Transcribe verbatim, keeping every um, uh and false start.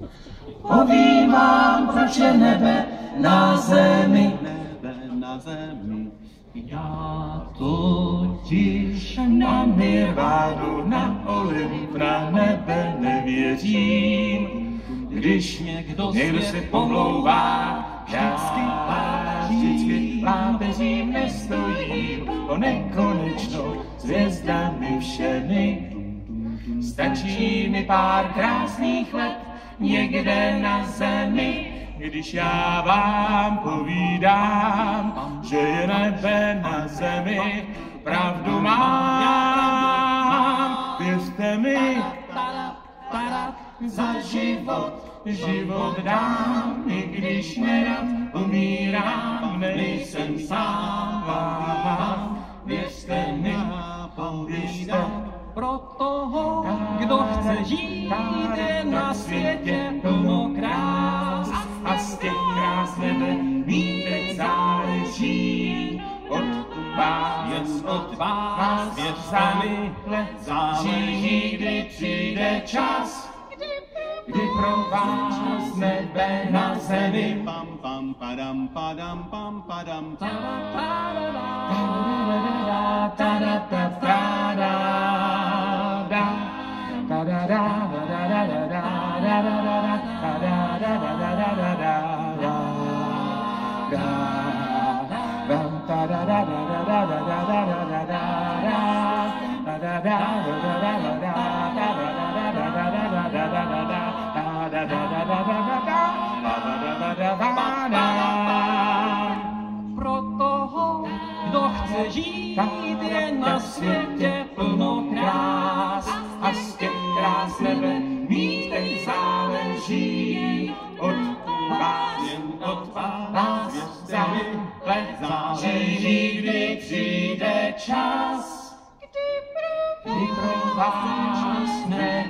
Povím vám, proč je nebe na zemi. Nebe na zemi. Já totiž na nirvánu, na Olymp, na nebe nevěřím. Když někdo, někdo se pomlouvá, vždycky vždycky pápeřím nestojím, o nekonečnou s hvězdami všemi. Stačí mi pár krásných let někde na zemi, když já vám povídám, že je nebe na zemi, pravdu mám, věřte mi, za život, život dám, i když nerad umírám, nejsem sám vám, věřte mi, věřte. Pro toho, kdo chce žít, je na světě plno krás. A z těch krás nebe mít teď záleží od vás, jen od vás, věřte mi, záleží, kdy přijde čas, kdy pro vás nebe na zemi. Pam pam padam padam pam padam. Pro toho, kdo chce žít, je na světě plno krás. A z těch krás nebe mít teď záleží od vás, jen od vás, věřte mi, záleží, kdy přijde čas, kdy pro vás ne